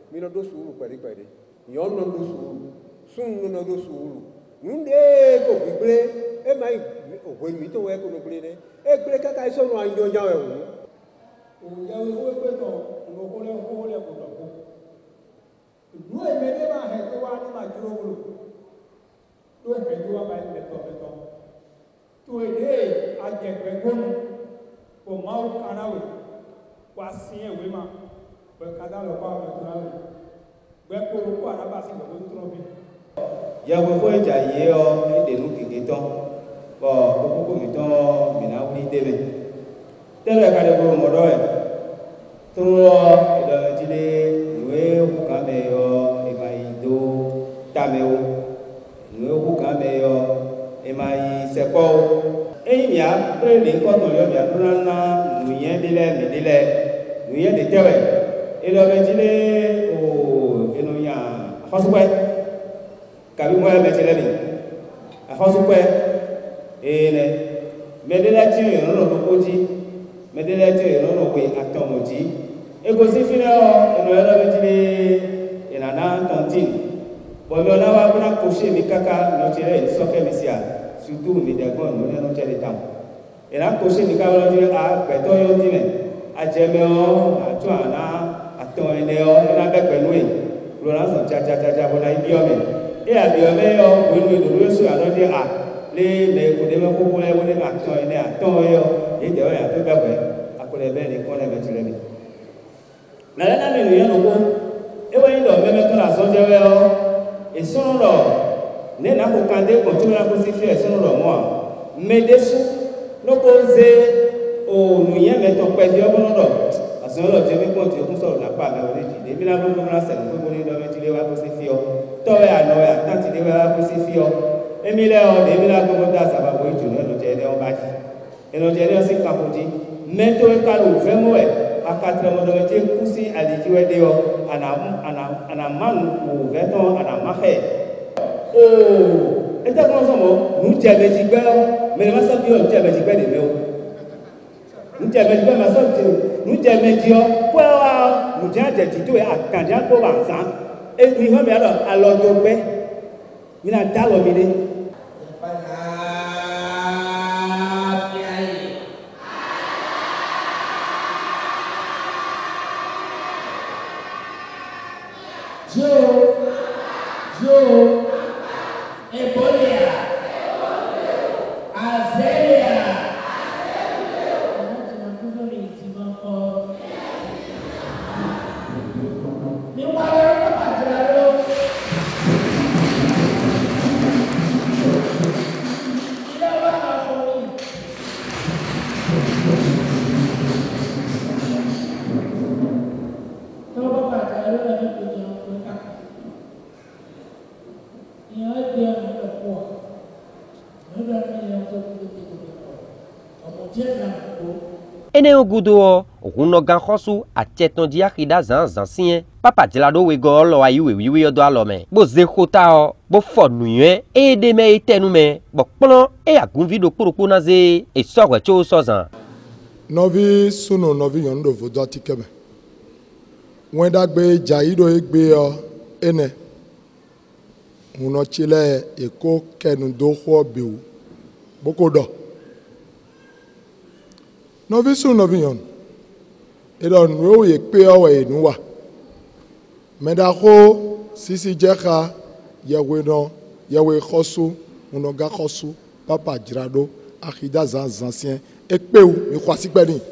mi no do suru pẹ̀lẹ́pẹ̀lẹ́ yon no do suru sun no do suru nunde ko bible e mai o mi to we ko no ble ne e ble kaka iso no anjo ja we o ya we pe no no ko le ko do ko du e me de ma he to wa ni ma juro wo do e do wa ba le to to e de a je pe gonu ko ma o kana we wa sin e we ma pe kada lo pa me tra we gbe ko ko ara ba si lo tro bi ya wo fo ja ye o e de nu kike ton bo ko mi ton mi na wi de me tele ka de bo mo do e to e do ti le we ku ka me yo e ma yi do ta me o we ku ka me yo e ma yi se ko e ya pre ni ko to yo ya do na nu ye de le mi de le nu ye de tewe e do ti le o e no ya fa su kabi mo ya metele mi afosu pe ene medela ti yo no ko ji medela ti yo no ko atomoji e go si fina o eno ya metele ina na tontin bo mi ona wa buna ko se mi kaka no ti re so ke mi sia surtout mi de gon no no tele tam ina ko se mi ka lo ti a pe to yo ti me a je me o a tu ana aton ene o ina be pelu e lo na so cha bona ibi o me e a bi o me o wenu do lo so ano di a le me ko de me ko ko le woni ma ton ene a ton yo e de o ya to be we akole be ni ko na me tire mi na le na me no yo no ko e we ndo me me to la so je we o e so ro ne na ko kan de ko to na ko si fi e so ro mo a me de su no ko ze o nu ye me to pe di o bo no ro aso lo je mi ko ti o kun so na pa me o le ji de mi na bo mo na se ko mo ni do me tire wa ko si fi o towe ano ya tanti de wa ko si fi o emile o de mi na ko mo da sa ba bo ju no je de o ba ji eno je de o si ka ko ji mento e ka lo ve mo e akatra mo do me ti ku si ali ji we de o ana man o ve to ana ma he o eta ko so mo nu je be ji gbe o me ma so bi o je be ji gbe de me o nu je be ji gbe ma so ti nu je me ji o po wa nu je je ti to e akanja ko ba san e mi ho mi alo to gbe mi na da lo mi de ene ogudo okuno gan khosu acheton dia khida zansien papa dilado we go lo ayi we odo alome bo ze khota o bo fonu yen e de me itenu me bo plon e agun video kporopo na ze e sogwe cho sozan novi suno novi yondo vodo tikebe won da gbe jaido egbe o ene uno chile eko kenu do ho bewu bokodo novi suno novi yon edon wo ye pe o we nuwa medako sisi jeka yewe no yewe khosu uno ga khosu papa jirado akida zansien ekpewu mi kwasi pe ni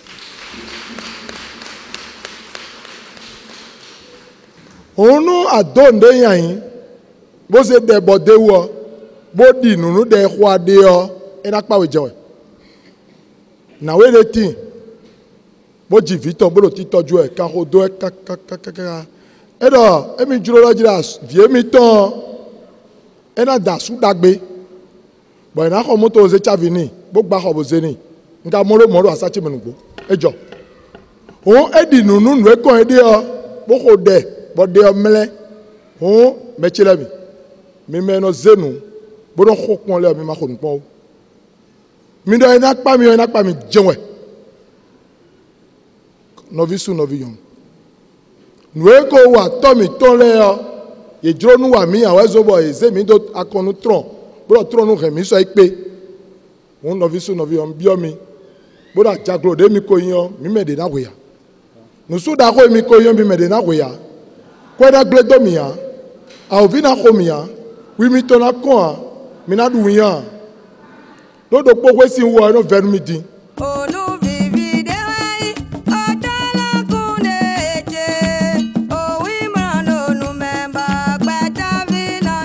onu adonde yan bó ṣe de bode wo bó di nunu de kwa de o ena pa we jewe na we de tin bó ji Victor bó lo ti tọ́jú ẹ ka ho do e ka edo emi juro lo jira vie mi ton ena da su dagbe bo ena ko moto ze chavini bó gba ko bo ze ni nka moro asachi menugbo ejo o edi nunu nu e kon ede o bó ko de bode o mele o mechelebi mi meno zenu bodo khokon le mi ma khon pon mi do ina pa mi jewe novisu noviyon Nous ko wa to mi ton le yo. Ye dro nu wa mi awe zo bo e ze mi do akonu tron. Bro tron nu remi so ipe. Won no vi so no vi on bio mi. Bro da jaglo de mi ko yan mi me de na we ya. Nu su da ko mi ko yan mi me de na we ya. Ko da gle do mi ya. A o vi na ko mi ya. Wi mi to na ko a mi na du yan. Lo do po we si wo no veru mi din.